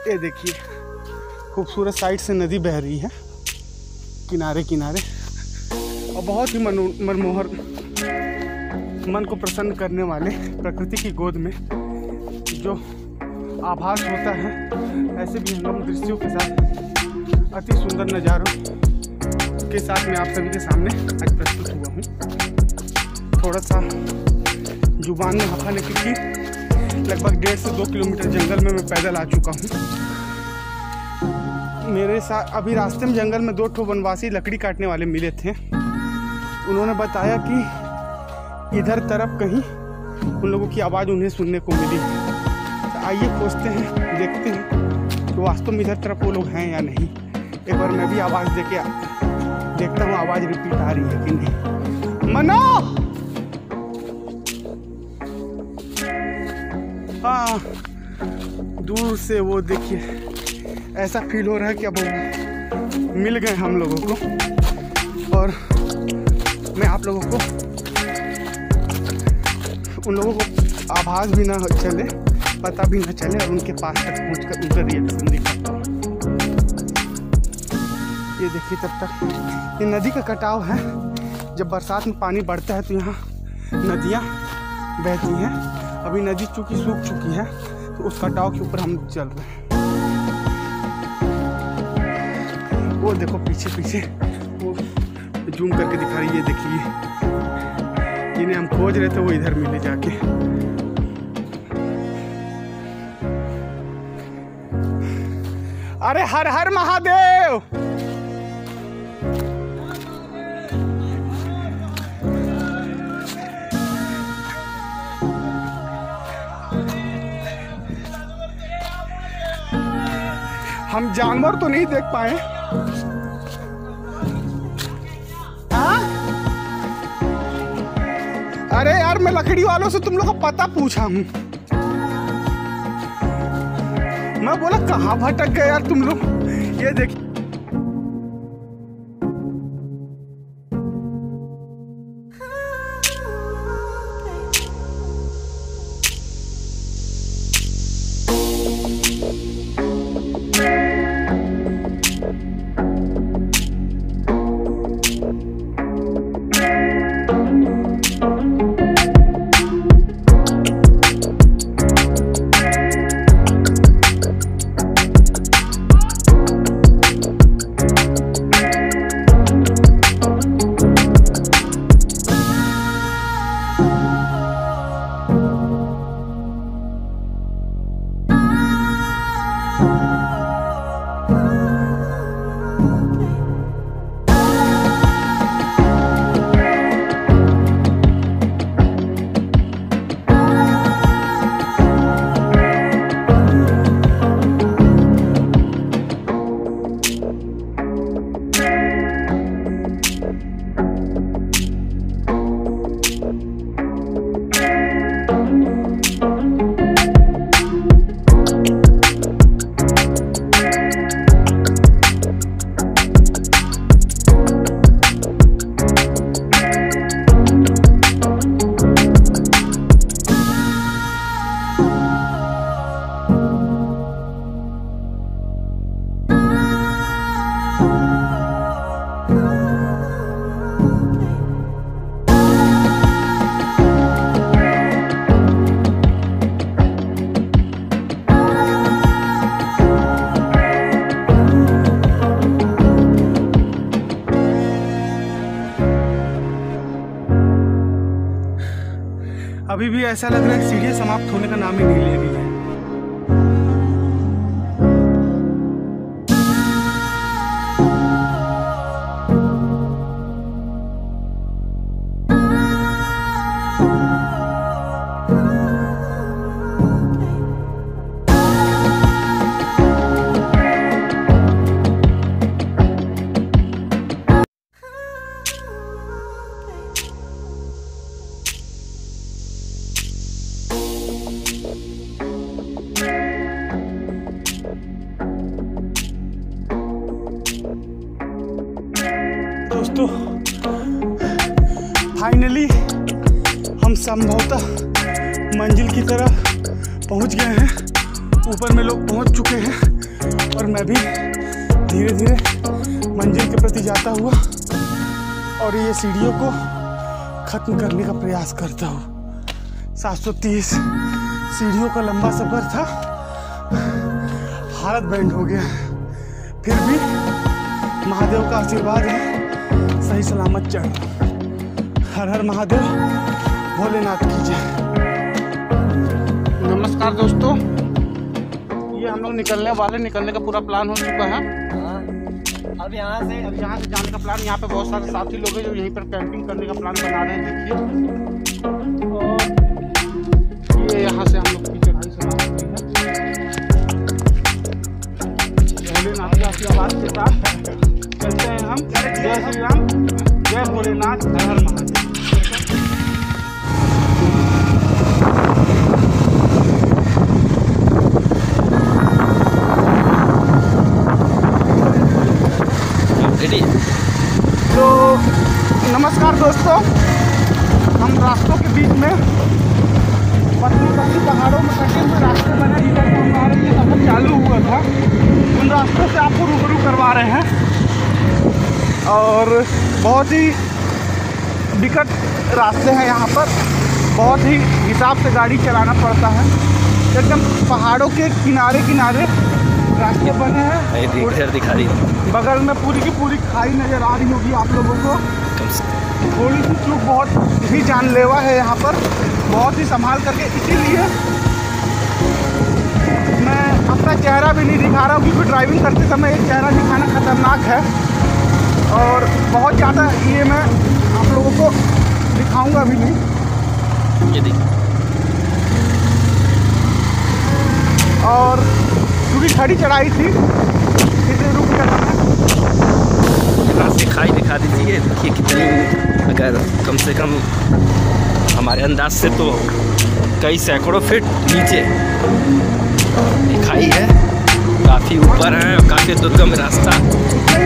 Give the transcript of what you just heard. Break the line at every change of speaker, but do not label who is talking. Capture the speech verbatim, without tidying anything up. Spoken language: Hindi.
ये देखिए खूबसूरत साइड से नदी बह रही है किनारे किनारे, और बहुत ही मनो मनमोहर मन को प्रसन्न करने वाले प्रकृति की गोद में जो आभास होता है, ऐसे भी हम दृश्यों के साथ अति सुंदर नज़ारों के साथ मैं आप सभी के सामने आज प्रस्तुत हुआ हूँ। थोड़ा सा जुबान में हफा निकली क्योंकि लगभग डेढ़ से दो किलोमीटर जंगल में मैं पैदल आ चुका हूँ। मेरे साथ अभी रास्ते में जंगल में दो ठो वनवासी लकड़ी काटने वाले मिले थे। उन्होंने बताया कि इधर तरफ कहीं उन लोगों की आवाज़ उन्हें सुनने को मिली। तो आइए खोजते हैं, देखते हैं तो वास्तव में इधर तरफ वो लोग हैं या नहीं। एक बार मैं भी आवाज़ दे के देखता हूँ आवाज़ रिपीट आ रही है कि नहीं। मनो, हाँ दूर से वो देखिए, ऐसा फील हो रहा है कि अब मिल गए हम लोगों को, और मैं आप लोगों को उन लोगों को आभास भी ना चले, पता भी ना चले, और उनके पास तक पहुंचकर उनका रिएक्शन दिखाता हूँ। ये देखिए तब तक ये नदी का कटाव है। जब बरसात में पानी बढ़ता है तो यहाँ नदियाँ बहती हैं। अभी नदी चूँकि सूख चुकी है तो उस कटाव के ऊपर हम चल रहे हैं। वो देखो पीछे पीछे वो जूम करके दिखा रही है, देखिए जिन्हें हम खोज रहे थे वो इधर मिले जाके। अरे हर हर महादेव। हम जानवर तो नहीं देख पाए। अरे यार मैं लकड़ी वालों से तुम लोग का पता पूछा हूँ। मैं बोला कहाँ भटक गए यार तुम लोग। ये देखिए अभी भी ऐसा लग रहा है सीढ़ियाँ समाप्त होने का नाम ही नहीं ले रही है। दोस्तों फाइनली हम संभवतः मंजिल की तरफ पहुंच गए हैं। ऊपर में लोग पहुंच चुके हैं और मैं भी धीरे धीरे मंजिल के प्रति जाता हुआ और ये सीढ़ियों को ख़त्म करने का प्रयास करता हूँ। सात सौ तीस सीढ़ियों का लंबा सफ़र था, हालत बैंड हो गया, फिर भी महादेव का आशीर्वाद है, सही सलामत चढ़। हर हर महादेव, भोलेनाथ की जय। नमस्कार दोस्तों, ये हम लोग निकलने वाले, निकलने का पूरा प्लान हो चुका है। अब यहाँ से अब यहाँ से जाने का प्लान, यहाँ पे बहुत सारे साथी लोग हैं जो यहीं पर कैंपिंग करने का प्लान बना रहे हैं। देखिए, और ये यहाँ से हम लोग की चढ़ाई शुरू होती है भोलेनाथ के आशीर्वाद के साथ। चलते हैं हम। जय श्री राम, जय भोलेनाथ, हर हर महादेव। तो नमस्कार दोस्तों, हम रास्तों के बीच में पतली पतली पहाड़ों में कटे हुए रास्ते बने, जिधर से हमारा ये सफर चालू हुआ था, उन रास्तों से आपको रूबरू करवा रहे हैं। और बहुत ही विकट रास्ते हैं यहाँ पर, बहुत ही हिसाब से गाड़ी चलाना पड़ता है। एकदम पहाड़ों के किनारे किनारे रास्ते बने हैं,
दिखा रही
बगल में पूरी की पूरी खाई नज़र आ रही होगी आप लोगों को। थोड़ी सी चूक बहुत ही जानलेवा है यहाँ पर, बहुत ही संभाल करके, इसीलिए मैं अपना चेहरा भी नहीं दिखा रहा हूँ, क्योंकि ड्राइविंग करते समय एक चेहरा दिखाना खतरनाक है और बहुत ज़्यादा ये मैं आप लोगों को दिखाऊंगा भी नहीं।
ये देखिए,
और क्योंकि खड़ी चढ़ाई थी इसलिए रुक गया।
यहाँ से खाई दिखा दीजिए, देखिए कितनी, अगर कम से कम हमारे अंदाज से तो कई सैकड़ों फीट नीचे खाई है, काफ़ी ऊपर है और काफ़ी दुर्गम रास्ता।